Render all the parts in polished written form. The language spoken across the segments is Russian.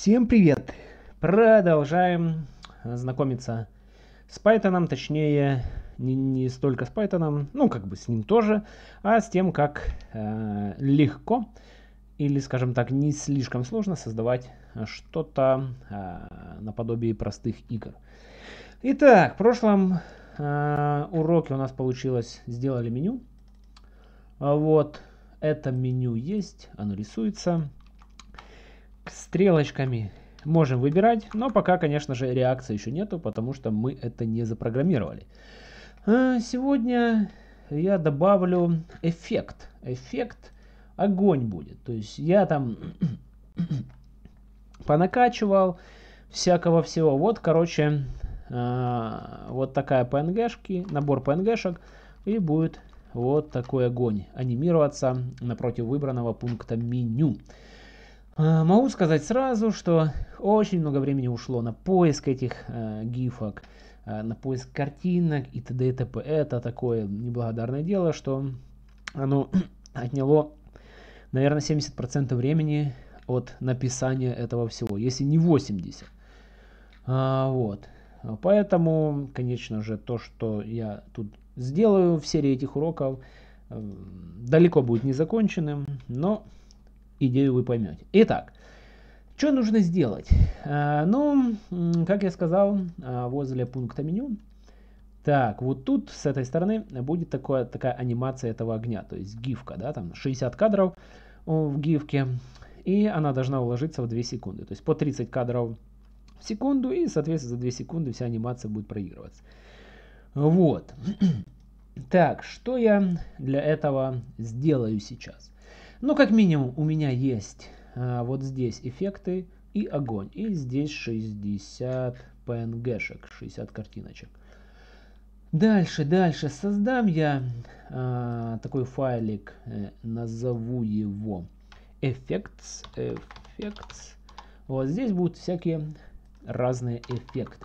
Всем привет! Продолжаем знакомиться с Python, точнее не столько с Python, ну как бы с ним тоже, а с тем, как легко или, скажем так, не слишком сложно создавать что-то наподобие простых игр. Итак, в прошлом уроке у нас получилось, сделали меню. Вот, это меню есть, оно рисуется. Стрелочками можем выбирать, но пока, конечно же, реакции еще нету, потому что мы это не запрограммировали. Сегодня я добавлю эффект. Эффект огонь будет. То есть я там понакачивал всякого всего. Вот, короче, вот такая PNG-шки, набор PNG-шек, и будет вот такой огонь анимироваться напротив выбранного пункта меню. Могу сказать сразу, что очень много времени ушло на поиск этих гифок, на поиск картинок и т.д. и т.п. Это такое неблагодарное дело, что оно отняло, наверное, 70% времени от написания этого всего, если не 80%. Вот. Поэтому, конечно же, то, что я тут сделаю в серии этих уроков, далеко будет не законченным, но идею вы поймете. Итак, что нужно сделать? Ну, как я сказал, возле пункта меню. Так, вот тут с этой стороны будет такая анимация этого огня, то есть гифка, да, там 60 кадров в гифке, и она должна уложиться в 2 секунды. То есть по 30 кадров в секунду, и, соответственно, за 2 секунды вся анимация будет проигрываться. Вот. Так, что я для этого сделаю сейчас? Ну, как минимум, у меня есть вот здесь эффекты и огонь. И здесь 60 PNG-шек, 60 картиночек. Дальше создам я такой файлик, назову его effects. Вот здесь будут всякие разные эффекты.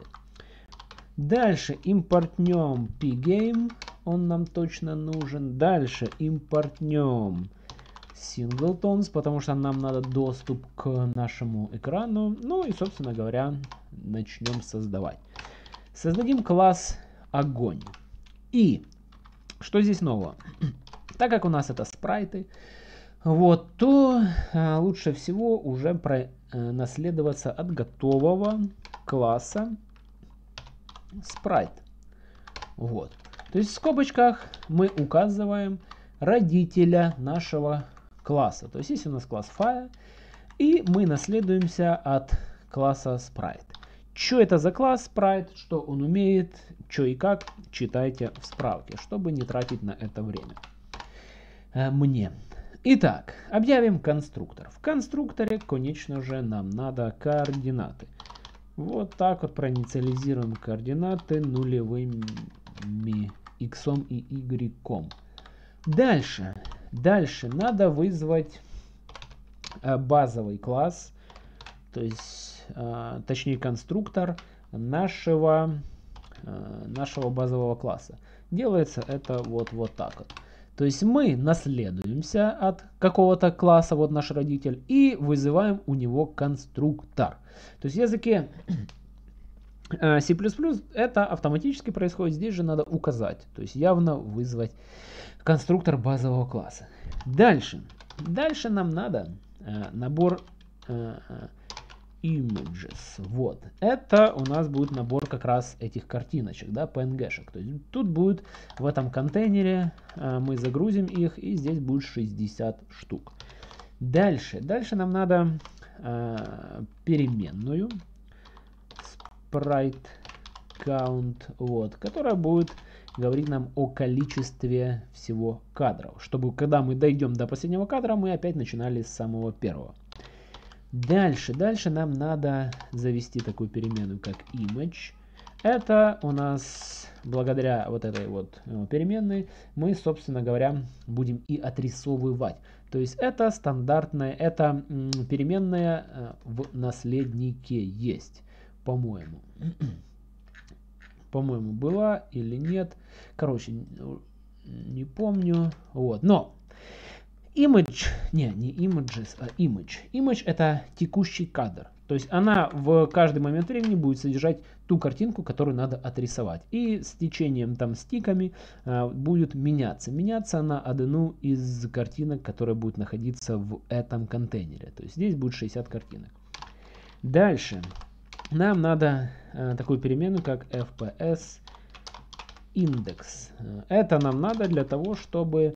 Дальше импортнем pgame, он нам точно нужен. Дальше импортнем singletons, потому что нам надо доступ к нашему экрану. Ну и, собственно говоря, начнем создавать. Создадим класс огонь. И что здесь нового? Так как у нас это спрайты, вот, то лучше всего уже наследоваться от готового класса спрайт. Вот. То есть в скобочках мы указываем родителя нашего класса. То есть если у нас класс fire, и мы наследуемся от класса sprite. Что это за класс sprite, что он умеет, что и как, читайте в справке, чтобы не тратить на это время. Мне. Итак, объявим конструктор. В конструкторе, конечно же, нам надо координаты. Вот так вот проинициализируем координаты нулевыми x и y. Дальше надо вызвать базовый класс, то есть, точнее, конструктор нашего базового класса. Делается это вот так вот. То есть мы наследуемся от какого-то класса, вот наш родитель, и вызываем у него конструктор. То есть в языке C++ это автоматически происходит, здесь же надо указать, то есть явно вызвать конструктор базового класса. Дальше нам надо набор images. Вот. Это у нас будет набор как раз этих картиночек, да, PNG-шек. То есть тут будет в этом контейнере, мы загрузим их, и здесь будет 60 штук. Дальше нам надо переменную sprite count, вот, которая будет говорить нам о количестве всего кадров, чтобы когда мы дойдем до последнего кадра, мы опять начинали с самого первого. Дальше нам надо завести такую переменную, как image. Это у нас благодаря вот этой вот переменной мы, собственно говоря, будем и отрисовывать. То есть это стандартная, это переменная в наследнике есть, по-моему. По-моему, была или нет. Короче, не помню. Вот. Но image, не images, а image. Image это текущий кадр. То есть она в каждый момент времени будет содержать ту картинку, которую надо отрисовать. И с течением там стиками будет меняться. Меняться на одну из картинок, которая будет находиться в этом контейнере. То есть здесь будет 60 картинок. Дальше нам надо такую переменную, как fps index. Это нам надо для того, чтобы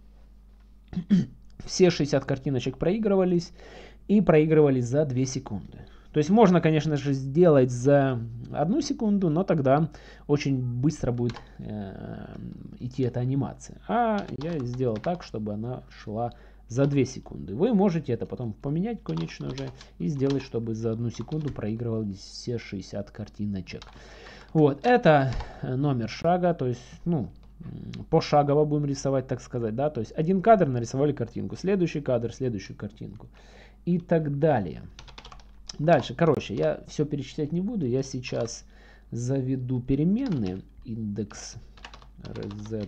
все 60 картиночек проигрывались и проигрывались за 2 секунды. То есть можно, конечно же, сделать за 1 секунду, но тогда очень быстро будет идти эта анимация. А я сделал так, чтобы она шла за 2 секунды. Вы можете это потом поменять, конечно же, и сделать, чтобы за 1 секунду проигрывались все 60 картиночек. Вот, это номер шага, то есть, ну, пошагово будем рисовать, так сказать, да, то есть один кадр нарисовали картинку, следующий кадр, следующую картинку и так далее. Дальше, короче, я все перечислять не буду, я сейчас заведу переменные индекс reset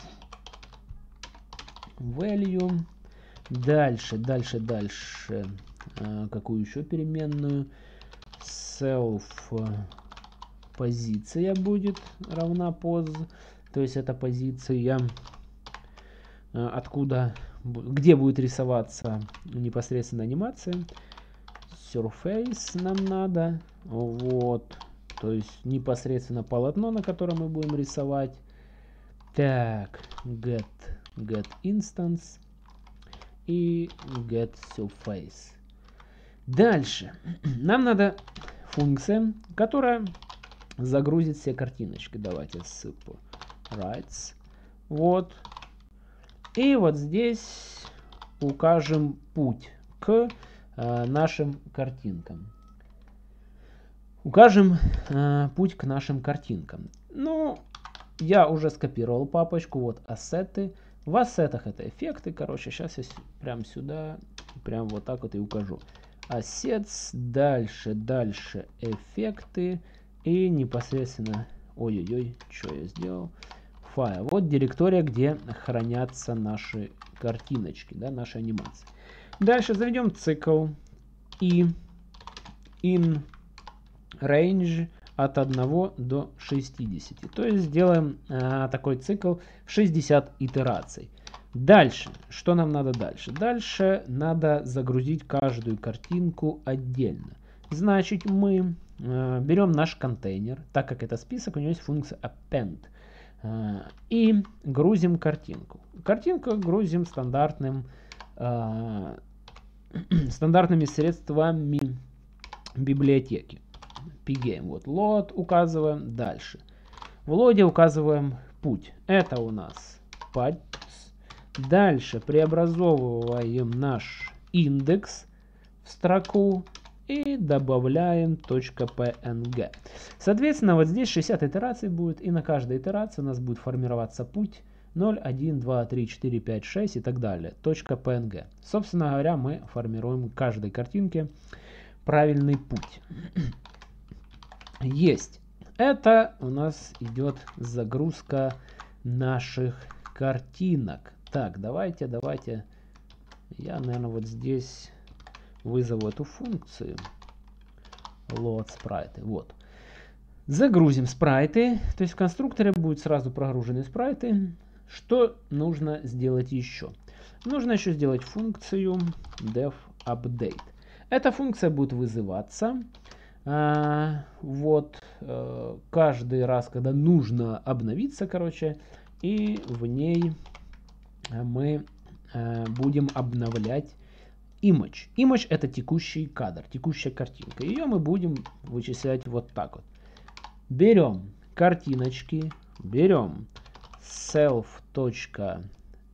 value, дальше, какую еще переменную, self позиция будет равна pos. То есть это позиция, где будет рисоваться непосредственно анимация. Surface нам надо. Вот. То есть непосредственно полотно, на котором мы будем рисовать. Так, get instance и get surface. Дальше. Нам надо функция, которая загрузит все картиночки. Давайте ссылку. Rights. Вот. И вот здесь укажем путь к нашим картинкам. Укажем путь к нашим картинкам. Ну, я уже скопировал папочку. Вот ассеты. В ассетах это эффекты. Короче, сейчас я прям сюда, прям вот так вот и укажу. Assets. Дальше эффекты. И непосредственно... Ой-ой-ой, что я сделал? Файл. Вот директория, где хранятся наши картиночки, да, наши анимации. Дальше заведем цикл и in range от 1 до 60. То есть сделаем такой цикл в 60 итераций. Дальше, что нам надо дальше? Дальше надо загрузить каждую картинку отдельно. Значит, мы берем наш контейнер, так как это список, у него есть функция append. И грузим картинку. Картинку грузим стандартными средствами библиотеки. Pgame. Вот load указываем. Дальше. В лоде указываем путь. Это у нас path. Дальше преобразовываем наш индекс в строку и добавляем .png. Соответственно, вот здесь 60 итераций будет, и на каждой итерации у нас будет формироваться путь 0, 1, 2, 3, 4, 5, 6 и так далее. .png. Собственно говоря, мы формируем к каждой картинке правильный путь. Есть. Это у нас идет загрузка наших картинок. Так, давайте. Я, наверное, вот здесь вызову эту функцию. Load спрайты. Вот. Загрузим спрайты. То есть в конструкторе будут сразу прогружены спрайты. Что нужно сделать еще? Нужно еще сделать функцию devUpdate. Эта функция будет вызываться каждый раз, когда нужно обновиться, короче, и в ней мы будем обновлять image. Image это текущий кадр, текущая картинка. Ее мы будем вычислять вот так вот. Берем картиночки, берем self.fps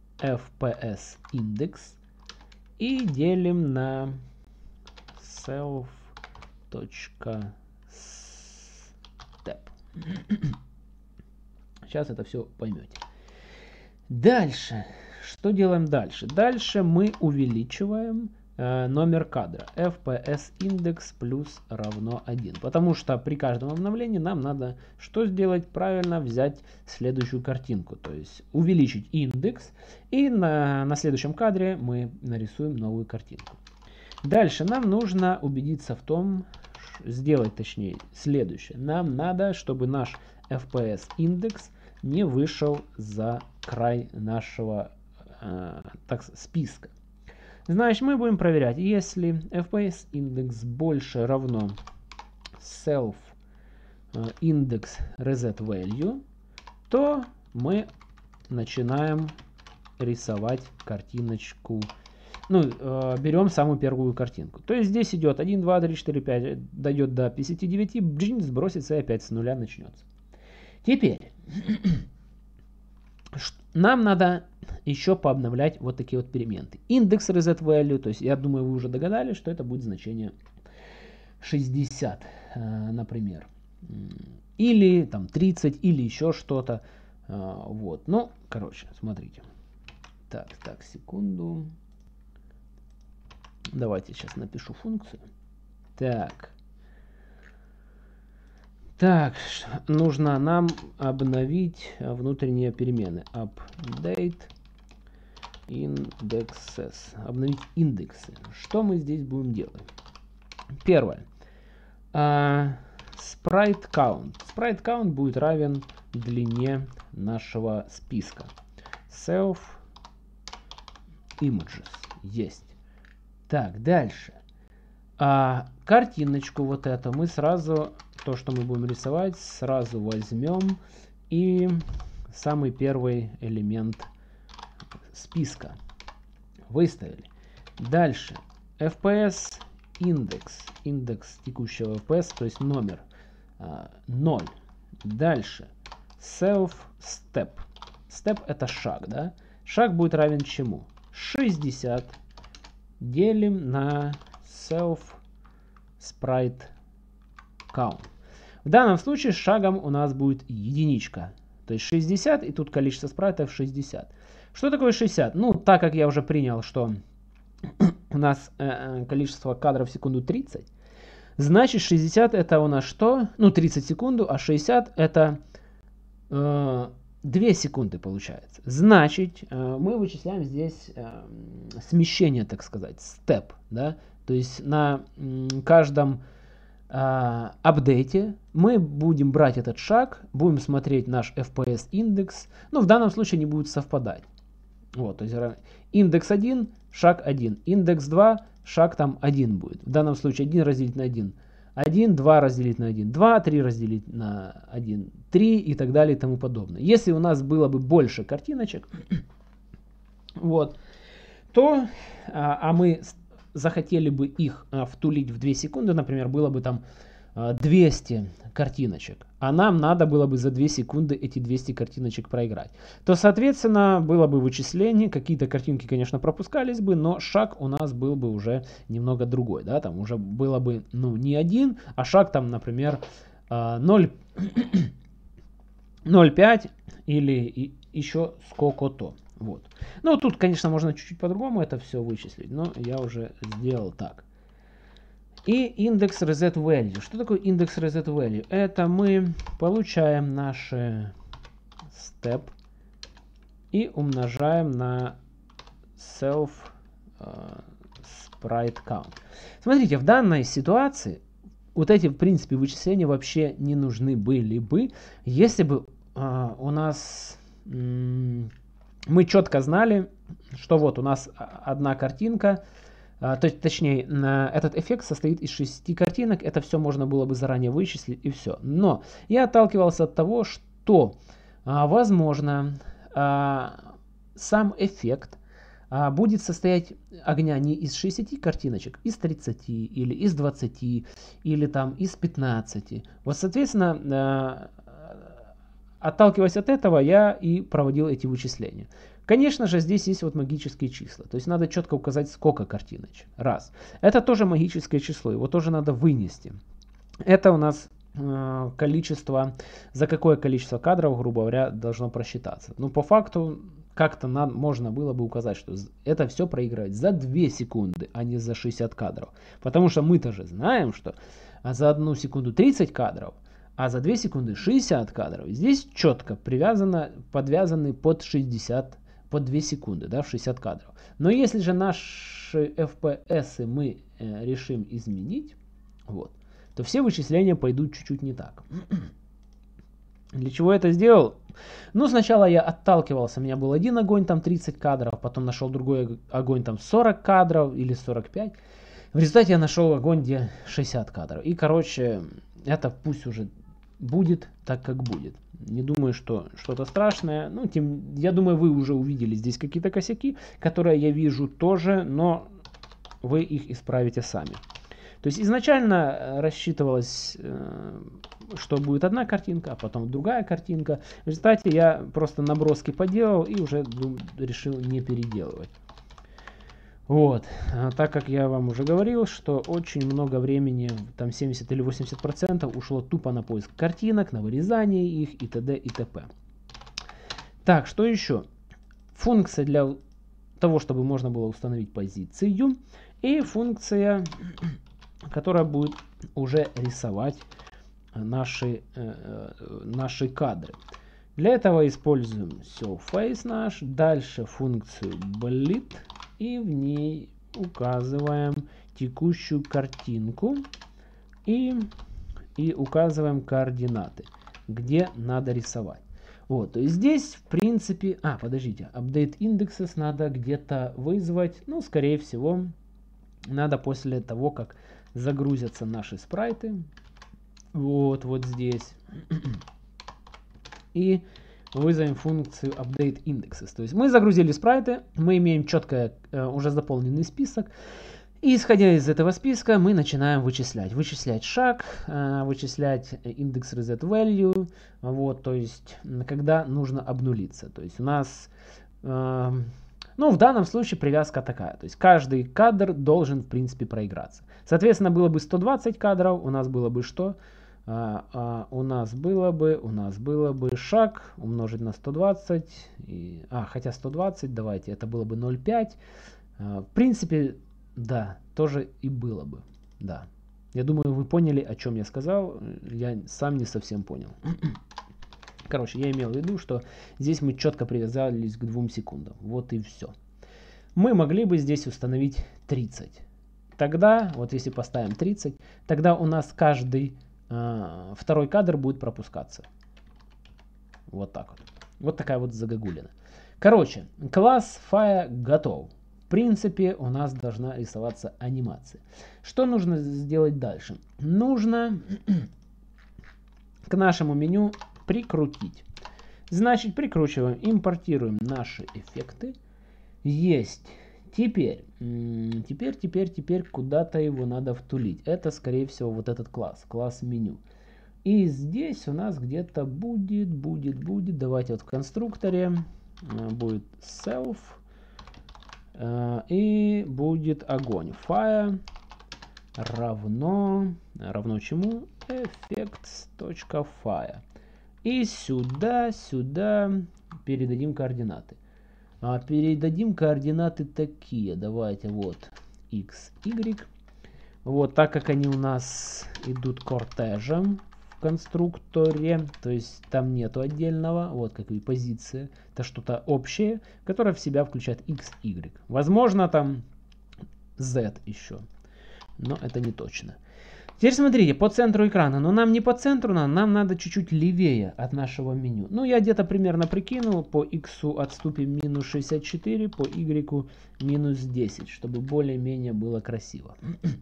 index и делим на self.step. Сейчас это все поймете. Дальше. Что делаем дальше? Дальше мы увеличиваем номер кадра. FPS индекс плюс равно 1. Потому что при каждом обновлении нам надо что сделать? Правильно взять следующую картинку. То есть увеличить индекс. И на следующем кадре мы нарисуем новую картинку. Дальше нам нужно убедиться в том, сделать точнее следующее. Нам надо, чтобы наш FPS индекс не вышел за край нашего списка. Значит, мы будем проверять, если FPS индекс больше равно self index reset value, то мы начинаем рисовать картиночку. Ну, берем самую первую картинку. То есть здесь идет 1, 2, 3, 4, 5, дойдет до 59, бджин, сбросится и опять с нуля начнется. Теперь нам надо еще пообновлять вот такие вот перемены. Индекс reset value, то есть я думаю, вы уже догадались, что это будет значение 60, например. Или там 30, или еще что-то. Вот. Ну, короче, смотрите. Так, секунду. Давайте сейчас напишу функцию. Так, нужно нам обновить внутренние перемены. Update indexes. Обновить индексы. Что мы здесь будем делать? Первое. Sprite count. Sprite count будет равен длине нашего списка. Self images. Есть. Так, дальше. Картиночку вот эту мы сразу, то, что мы будем рисовать, сразу возьмем и самый первый элемент списка выставили. Дальше. FPS индекс. Индекс текущего FPS, то есть номер 0. Дальше. Self step. Step это шаг, да? Шаг будет равен чему? 60 делим на self sprite count. В данном случае шагом у нас будет единичка. То есть 60, и тут количество спрайтов 60. Что такое 60? Ну, так как я уже принял, что у нас количество кадров в секунду 30, значит 60 это у нас что? Ну, 30 секунд, а 60 это 2 секунды получается. Значит, мы вычисляем здесь смещение, так сказать, step, да? То есть на каждом апдейте мы будем брать этот шаг, будем смотреть наш FPS индекс, но в данном случае не будет совпадать. Вот, то есть индекс 1, шаг 1, индекс 2, шаг там 1 будет. В данном случае 1 разделить на 1. 1, 2 разделить на 1, 2, 3 разделить на 1, 3 и так далее и тому подобное. Если у нас было бы больше картиночек, вот, то, мы захотели бы их втулить в 2 секунды, например, было бы там 200 картиночек, а нам надо было бы за 2 секунды эти 200 картиночек проиграть, то, соответственно, было бы вычисление, какие-то картинки, конечно, пропускались бы, но шаг у нас был бы уже немного другой, да, там уже было бы, ну, не 1, а шаг там, например, 0,5 или еще сколько-то. Вот. Ну, тут, конечно, можно чуть-чуть по-другому это все вычислить, но я уже сделал так. И индекс reset value. Что такое индекс reset value? Это мы получаем наши step и умножаем на self sprite count. Смотрите, в данной ситуации вот эти, в принципе, вычисления вообще не нужны были бы, если бы у нас мы четко знали, что вот у нас одна картинка, точнее, этот эффект состоит из 6 картинок, это все можно было бы заранее вычислить и все. Но я отталкивался от того, что, возможно, сам эффект будет состоять огня не из 60 картиночек, из 30 или из 20 или там из 15. Вот, соответственно, отталкиваясь от этого, я и проводил эти вычисления. Конечно же, здесь есть вот магические числа. То есть надо четко указать, сколько картиночек. Раз. Это тоже магическое число. Его тоже надо вынести. Это у нас количество, за какое количество кадров, грубо говоря, должно просчитаться. Но по факту как-то можно было бы указать, что это все проигрывать за 2 секунды, а не за 60 кадров. Потому что мы тоже знаем, что за 1 секунду 30 кадров, а за 2 секунды 60 кадров. Здесь четко подвязаны под 60 по 2 секунды, да, в 60 кадров. Но если же наши FPS мы решим изменить, вот, то все вычисления пойдут чуть-чуть не так. Для чего я это сделал? Ну, сначала я отталкивался, у меня был один огонь, там 30 кадров, потом нашел другой огонь, там 40 кадров или 45. В результате я нашел огонь, где 60 кадров. И, короче, это пусть уже будет так, как будет. Не думаю, что что-то страшное. Ну, я думаю, вы уже увидели здесь какие-то косяки, которые я вижу тоже, но вы их исправите сами. То есть изначально рассчитывалось, что будет одна картинка, а потом другая картинка. В результате я просто наброски поделал и уже решил не переделывать. Вот, так как я вам уже говорил, что очень много времени, там 70 или 80% ушло тупо на поиск картинок, на вырезание их и т.д. и т.п. Так, что еще? Функция для того, чтобы можно было установить позицию, и функция, которая будет уже рисовать наши кадры. Для этого используем surface наш, дальше функцию bleed, и в ней указываем текущую картинку и указываем координаты, где надо рисовать. Вот, то есть здесь в принципе, подождите, update indexes надо где-то вызвать, ну, скорее всего, надо после того, как загрузятся наши спрайты, вот здесь, и вызовем функцию update indexes. То есть мы загрузили спрайты, мы имеем четко уже заполненный список. И исходя из этого списка мы начинаем вычислять. Вычислять шаг, вычислять индекс reset value. Вот, то есть когда нужно обнулиться. То есть у нас, ну в данном случае привязка такая. То есть каждый кадр должен в принципе проиграться. Соответственно было бы 120 кадров, у нас было бы что? У нас было бы шаг умножить на 120, хотя 120, давайте, это было бы 0,5. В принципе, да, тоже и было бы, да. Я думаю, вы поняли, о чем я сказал, я сам не совсем понял. Короче, я имел в виду, что здесь мы четко привязались к 2 секундам, вот и все. Мы могли бы здесь установить 30. Тогда, вот если поставим 30, тогда у нас каждый второй кадр будет пропускаться. Вот так вот. Вот такая вот загогулина. Короче, класс Fire готов. В принципе, у нас должна рисоваться анимация. Что нужно сделать дальше? Нужно к нашему меню прикрутить. Значит, прикручиваем, импортируем наши эффекты. Есть. Теперь куда-то его надо втулить. Это, скорее всего, вот этот класс меню. И здесь у нас где-то будет, давайте вот в конструкторе, будет self, и будет огонь. Fire равно чему? Effects.fire. И сюда передадим координаты. Передадим координаты такие. Давайте вот x, y. Вот так как они у нас идут кортежем в конструкторе, то есть там нету отдельного, вот как и позиция. Это что-то общее, которое в себя включает x, y. Возможно там z еще, но это не точно. Теперь смотрите, по центру экрана, но нам не по центру, нам надо чуть-чуть левее от нашего меню. Ну, я где-то примерно прикинул, по x отступим минус 64, по y минус 10, чтобы более-менее было красиво.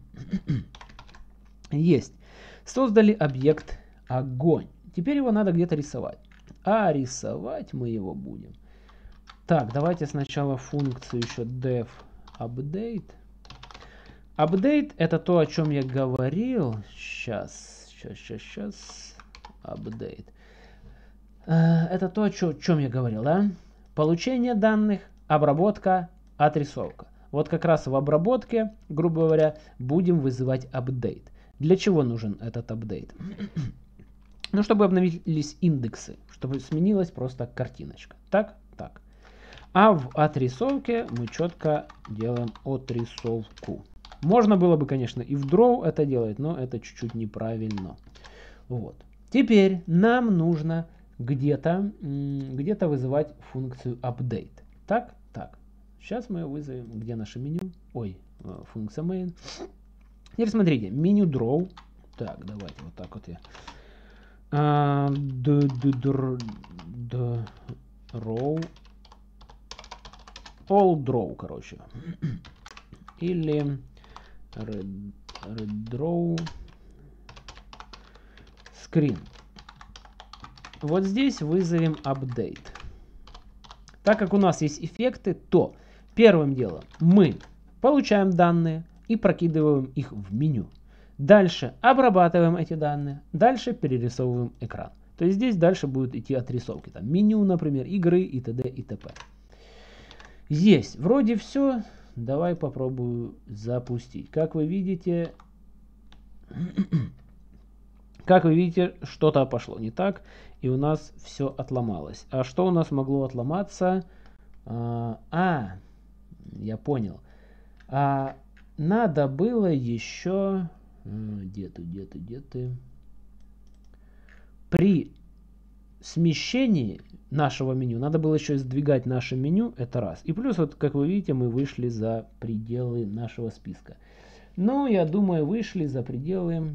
Есть. Создали объект огонь. Теперь его надо где-то рисовать. А рисовать мы его будем. Так, давайте сначала функцию еще def update. Update это то, о чем я говорил. Сейчас. Update. Это то, о чем я говорил, да? Получение данных, обработка, отрисовка. Вот как раз в обработке, грубо говоря, будем вызывать update. Для чего нужен этот update? Ну, чтобы обновились индексы, чтобы сменилась просто картиночка. Так. А в отрисовке мы четко делаем отрисовку. Можно было бы, конечно, и в Draw это делать, но это чуть-чуть неправильно. Вот. Теперь нам нужно где-то вызывать функцию update. Так, так. Сейчас мы вызовем, где наше меню. Ой, функция main. Теперь смотрите, меню draw. Так, давайте вот так вот я. Draw. All draw, короче. Или redraw screen. Вот здесь вызовем update. Так как у нас есть эффекты, то первым делом мы получаем данные и прокидываем их в меню. Дальше обрабатываем эти данные. Дальше перерисовываем экран. То есть здесь дальше будут идти отрисовки. Там меню, например, игры и т.д. и т.п. Есть. Вроде все. Давай попробую запустить. Как вы видите, что-то пошло не так. И у нас все отломалось. А что у нас могло отломаться? Я понял. Надо было еще... Где ты? При смещении нашего меню надо было еще сдвигать наше меню. Это раз. И плюс, вот как вы видите, мы вышли за пределы нашего списка. Но я думаю, вышли за пределы...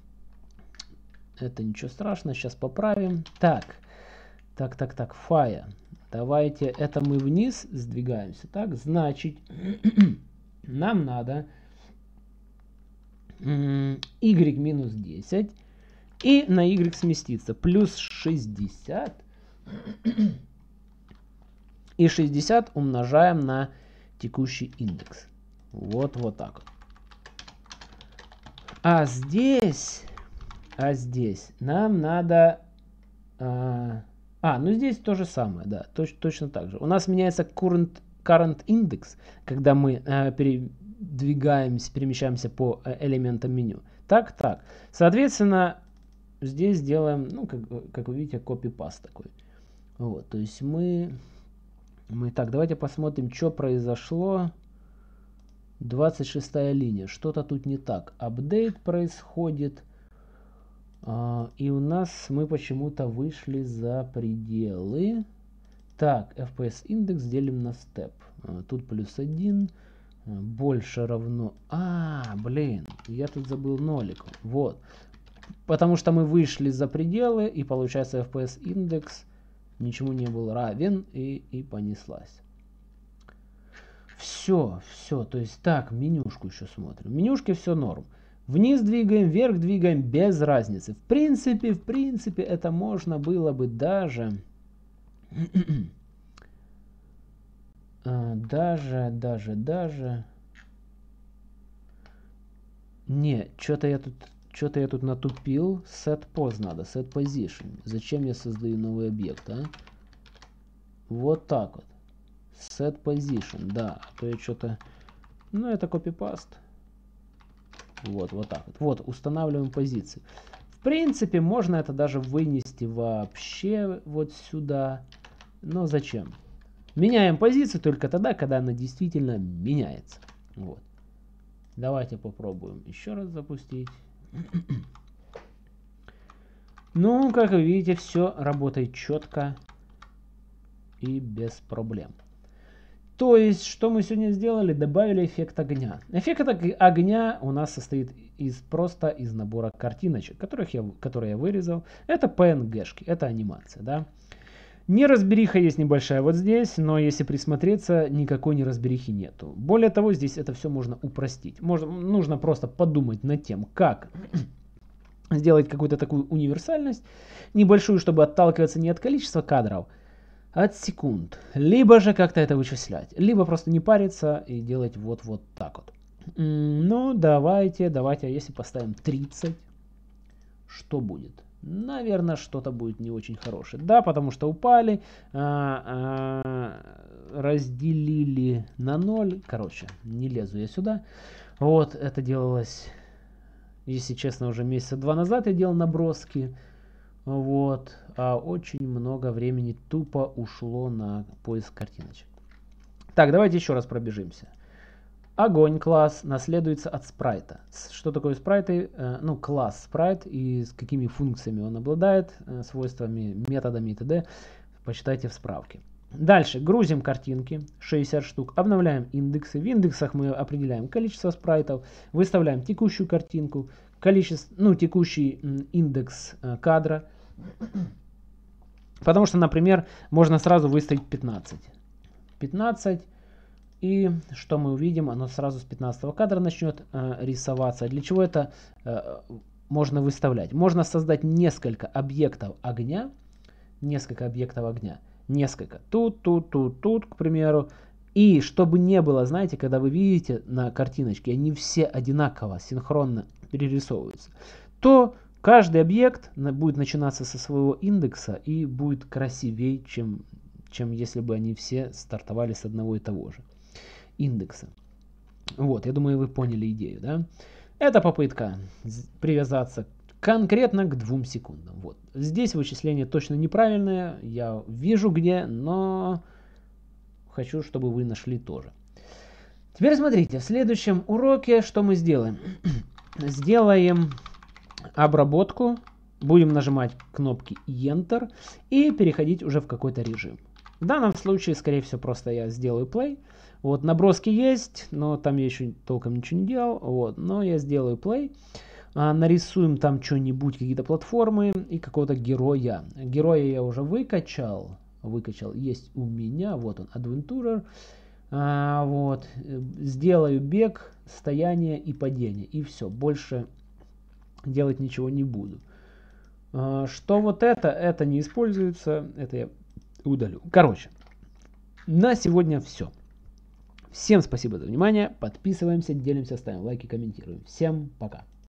Это ничего страшного, сейчас поправим. Так, fire. Давайте, это мы вниз сдвигаемся. Так, значит, нам надо y минус 10 и на y сместиться. Плюс 60. И 60 умножаем на текущий индекс. Вот так вот. А здесь нам надо... ну здесь то же самое, да, точно так же. У нас меняется current index, когда мы перемещаемся по элементам меню. Так. Соответственно, здесь делаем, ну, как вы видите, copy-paste такой. Вот, то есть мы... Так, давайте посмотрим, что произошло. 26-я линия. Что-то тут не так. Апдейт происходит. И у нас мы почему-то вышли за пределы. Так, FPS индекс делим на step. Тут плюс 1. Больше равно... блин, я тут забыл нолик. Вот. Потому что мы вышли за пределы, и получается FPS индекс ничему не был равен, и понеслась. Все. То есть так, менюшку еще смотрим. В менюшке все норм. Вниз двигаем, вверх двигаем, без разницы. В принципе, это можно было бы даже... даже... Не, что-то я тут натупил. Set pose надо, set position. Зачем я создаю новый объект, а? Вот так вот. Set position, да. А то я что-то... Ну, это copy-paste. Вот так вот. Вот, устанавливаем позиции. В принципе, можно это даже вынести вообще вот сюда. Но зачем? Меняем позицию только тогда, когда она действительно меняется. Вот. Давайте попробуем еще раз запустить. Ну, как вы видите, все работает четко и без проблем. То есть, что мы сегодня сделали? Добавили эффект огня. Эффект огня у нас состоит просто из набора картиночек, которые я вырезал. Это PNG-шки, это анимация, да. Неразбериха есть небольшая вот здесь, но если присмотреться, никакой неразберихи нету. Более того, здесь это все можно упростить. Нужно просто подумать над тем, как сделать какую-то такую универсальность, небольшую, чтобы отталкиваться не от количества кадров, а от секунд. Либо же как-то это вычислять, либо просто не париться и делать вот так вот. Ну, давайте, а если поставим 30, что будет? Наверное, что-то будет не очень хорошее. Да, потому что упали, разделили на 0. Короче, не лезу я сюда. Вот, это делалось, если честно, уже месяца 2 назад я делал наброски. Вот, а очень много времени тупо ушло на поиск картиночек. Так, давайте еще раз пробежимся. Огонь класс наследуется от спрайта. Что такое спрайты? Ну, класс спрайт и с какими функциями он обладает, свойствами, методами и т.д. Почитайте в справке. Дальше грузим картинки, 60 штук, обновляем индексы. В индексах мы определяем количество спрайтов, выставляем текущую картинку, текущий индекс кадра. Потому что, например, можно сразу выставить 15. 15. И что мы увидим? Оно сразу с 15 кадра начнет рисоваться. Для чего это можно выставлять? Можно создать несколько объектов огня. Несколько. Тут, к примеру. И чтобы не было, знаете, когда вы видите на картиночке, они все одинаково, синхронно перерисовываются, то каждый объект будет начинаться со своего индекса и будет красивее, чем если бы они все стартовали с одного и того же индекса. Вот, я думаю, вы поняли идею, да? Это попытка привязаться конкретно к 2 секундам. Вот. Здесь вычисление точно неправильное, я вижу где, но хочу, чтобы вы нашли тоже. Теперь смотрите, в следующем уроке что мы сделаем? Сделаем обработку, будем нажимать кнопки Enter и переходить уже в какой-то режим. В данном случае, скорее всего, просто я сделаю play. Вот, наброски есть, но там я еще толком ничего не делал. Вот, но я сделаю play. Нарисуем там что-нибудь, какие-то платформы и какого-то героя. Героя я уже выкачал. Есть у меня. Вот он, Adventurer. Вот. Сделаю бег, стояние и падение. И все. Больше делать ничего не буду. Что вот это не используется. Это я удалю. Короче, на сегодня все. Всем спасибо за внимание. Подписываемся, делимся, ставим лайки, комментируем. Всем пока.